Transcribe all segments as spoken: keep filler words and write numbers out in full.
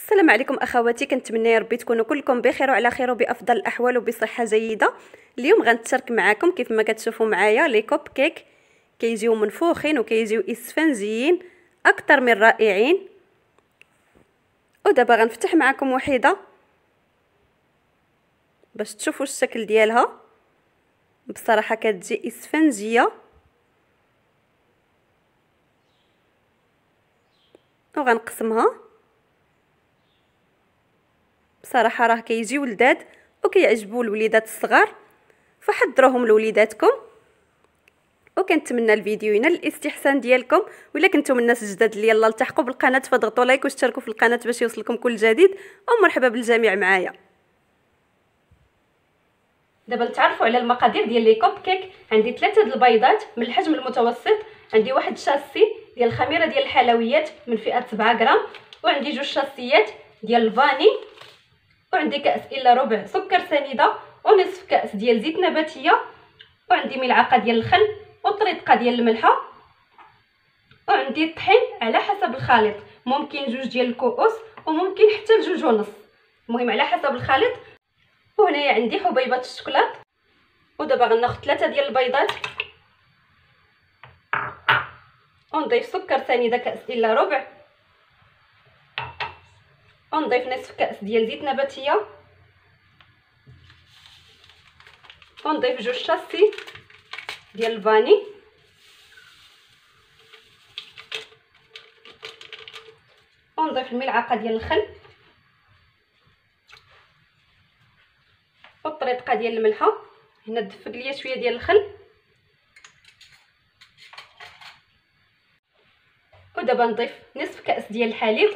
السلام عليكم اخواتي، كنتمنى يا ربي تكونوا كلكم بخير وعلى خير وبافضل الاحوال وبصحه جيده. اليوم غنتشارك معكم كيف ما كتشوفوا معايا لي كوب كيك كيجيو منفوخين وكيجيو اسفنجيين اكثر من رائعين. ودابا غنفتح معكم وحيده باش تشوفوا الشكل ديالها. بصراحه كتجي اسفنجيه وغنقسمها. بصراحه راه كيجيو لذاذ وكيعجبوا الوليدات الصغار، فحضروهم لوليداتكم. وكنتمنى الفيديو ينال الاستحسان ديالكم. ولا كنتم من الناس الجداد اللي يلا التحقوا بالقناه فضغطوا لايك واشتركوا في القناه باش يوصلكم كل جديد. ومرحبا بالجميع معايا. دابا نتعرفوا على المقادير ديال لي كوب كيك. عندي ثلاثه د البيضات من الحجم المتوسط، عندي واحد شاسي ديال الخميره ديال الحلويات من فئه سبعة غرام، وعندي جوج شاسيات ديال الفاني، وعندي كاس الا ربع سكر سنيده، ونصف كاس ديال زيت نباتيه، وعندي ملعقه ديال الخل وطريقه ديال الملحه، وعندي الطحين على حسب الخليط، ممكن جوج ديال الكؤوس وممكن حتى لجوج ونص، المهم على حسب الخليط. وهنايا عندي حبيبات الشوكولات. ودابا غناخذ ثلاثه ديال البيضات ونضيف سكر سنيده كاس الا ربع، ونضيف نصف كاس ديال زيت نباتيه، ونضيف جوج شاسي ديال الفاني، ونضيف الملعقه ديال الخل والطريقه ديال الملحه. هنا دفق ليا شويه ديال الخل. ودابا نضيف نصف كاس ديال الحليب.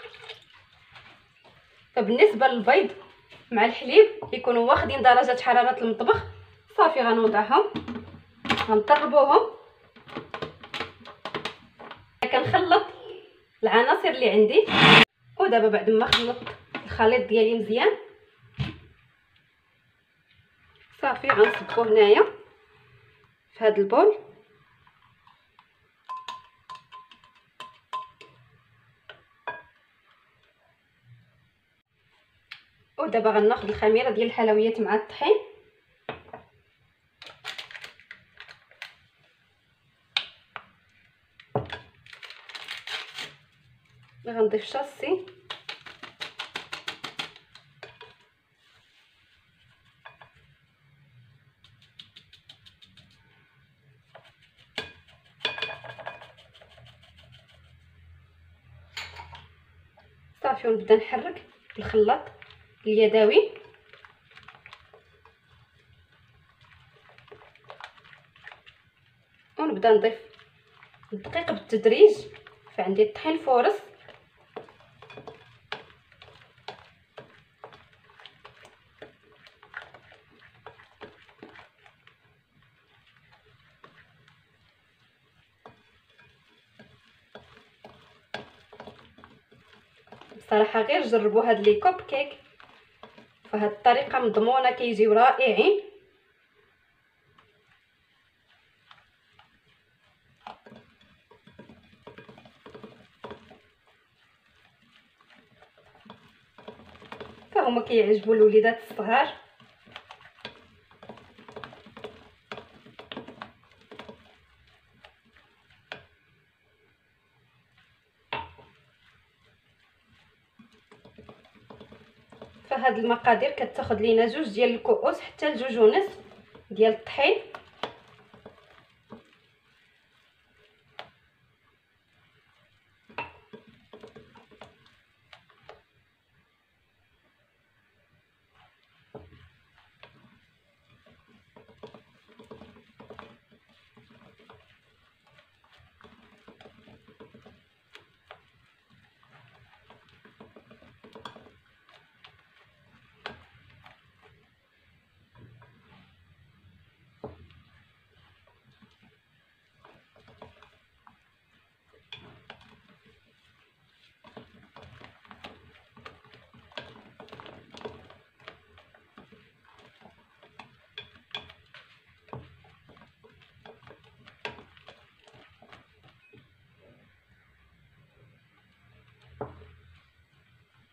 فبالنسبه للبيض مع الحليب يكونوا واخدين درجه حراره المطبخ. صافي غنوضعهم غنطربوهم. كنخلط العناصر اللي عندي. ودابا بعد ما خلطت الخليط ديالي مزيان صافي غنصبو هنايا في هذا البول. ودابا غناخذ الخميره ديال الحلويات مع الطحين. غنضيف شاسي، صافي ونبدا نحرك بالخلاط اليدوي. ونبدا نضيف الدقيق بالتدريج. فعندي الطحين فورس، بصراحه غير جربوا هاد لي كوب كيك، فهاد الطريقه مضمونه كيجيو رائعين. فهما كيعجبوا الوليدات الصغار. فهاد المقادير كتاخذ لينا جوج ديال الكؤوس حتى لجوج ونصف ديال الطحين.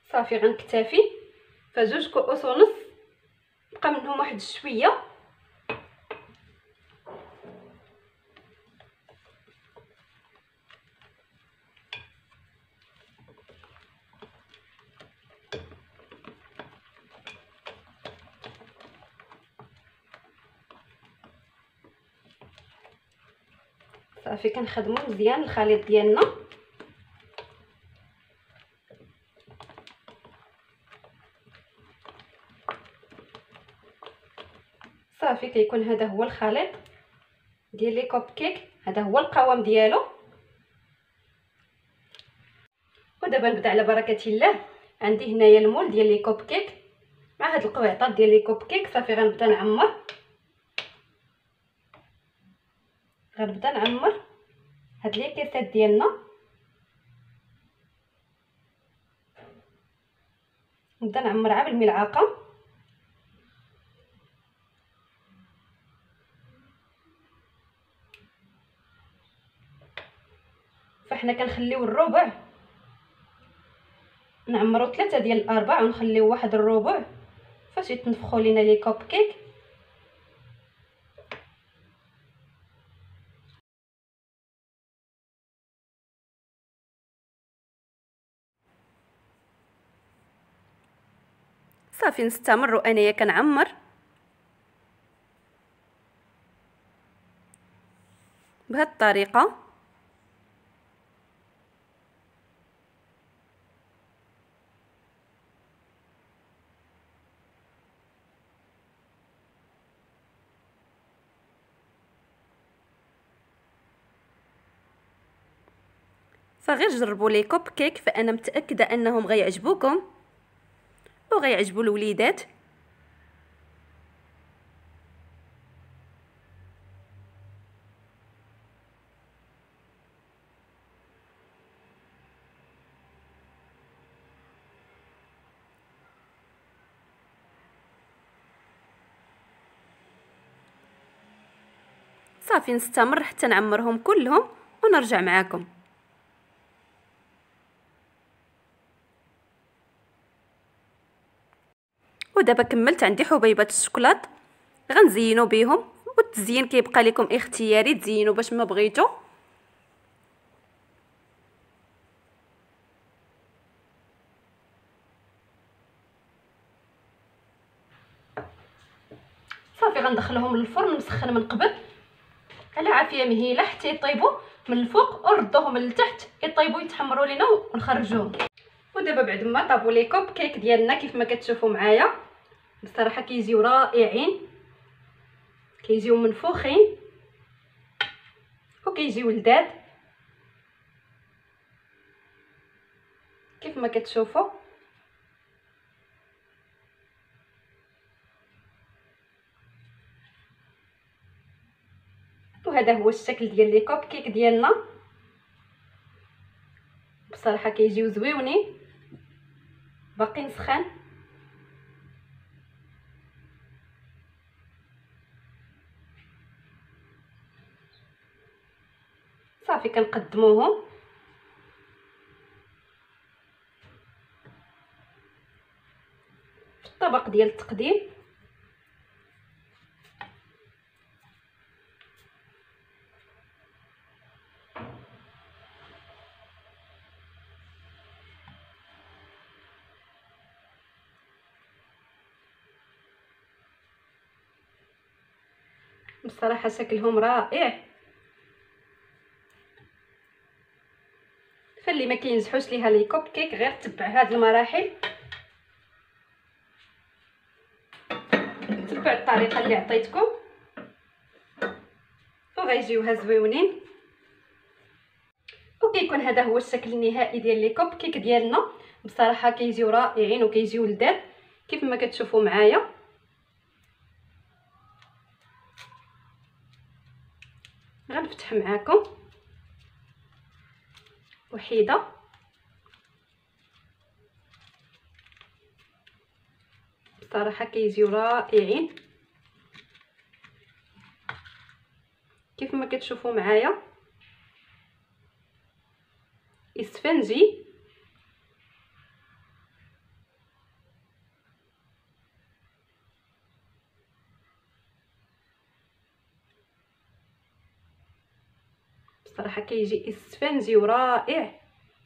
صافي غنكتفي فجوج كؤوس ونص، بقى منهم واحد شويه. صافي كنخدموا مزيان الخليط ديالنا. صافي كيكون هذا هو الخليط ديال لي كوب كيك، هذا هو القوام ديالو. ودابا نبدا على بركه الله. عندي هنايا المول ديال لي كوب كيك مع هاد القويطات ديال لي كوب كيك. صافي غنبدا نعمر غنبدا نعمر هاد لي كيسات ديالنا. نبدا نعمرها بالملعقه. فاحنا كنخليو الربع، نعمرو ثلاثه ديال الارباع ونخليو واحد الربع فاش يتنفخوا لينا لي كوب كيك. صافي نستمر انايا كنعمر بهذه الطريقه. فغير جربوا لي كوب كيك، فانا متاكده انهم غيعجبوكم وغيعجبوا الوليدات. صافي نستمر حتى نعمرهم كلهم ونرجع معاكم. ودابا كملت عندي حبيبات الشوكولات غنزينوا بهم، والتزيين كيبقى لكم اختياري، تزينوا باش ما بغيتو. صافي غندخلهم للفرن مسخن من قبل على عافيه مهيله حتى يطيبوا من الفوق، ونردوهم من التحت يطيبوا يتحمروا لينا ونخرجوهم. ودابا بعد ما طابوا لي كوب كيك ديالنا كيف ما كتشوفوا معايا، بصراحه كيجيو رائعين، كيجيو منفوخين وكيجيو لذاذ كيف ما كتشوفوا. وهذا هو الشكل ديال لي كوب كيك ديالنا. بصراحه كيجيو زويونين باقيين سخان. صافي كنقدموهم في الطبق ديال التقديم. بصراحه شكلهم رائع. فاللي ما كينجحوش ليها لي كوب كيك غير تبع هاد المراحل، تبع الطريقه اللي عطيتكم وغيجيوها زويونين. وكيكون هذا هو الشكل النهائي ديال لي كوب كيك ديالنا. بصراحه كيجيو رائعين وكيجيو لذاذ كيف ما كتشوفوا معايا. غنفتح معاكم وحيده. بصراحه كيجيو رائعين كيف ما كتشوفوا معايا. اسفنجي بصراحه كيجي اسفنجي ورائع.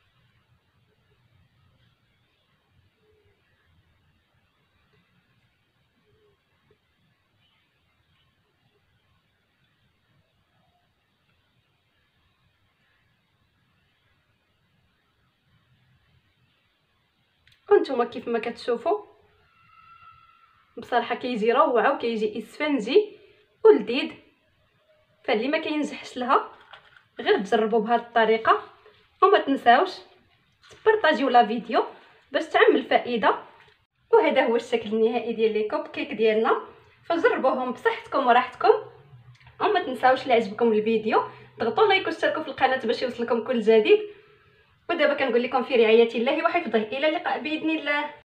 وانتم كيف ما كتشوفوا بصراحه كيجي روعه وكيجي اسفنجي ولذيذ. فاللي ما كينجحش لها غير تجربوا بهذه الطريقه، وما تنساوش تبارطاجيو لا فيديو باش تعم الفائده. وهذا هو الشكل النهائي ديال لي كوب كيك ديالنا، فجربوهم بصحتكم وراحتكم. وما تنساوش اللي عجبكم الفيديو ضغطوا لايك واشتركوا في القناه باش يوصلكم كل جديد. ودابا كنقول لكم في رعايه الله وحفظه، الى اللقاء باذن الله.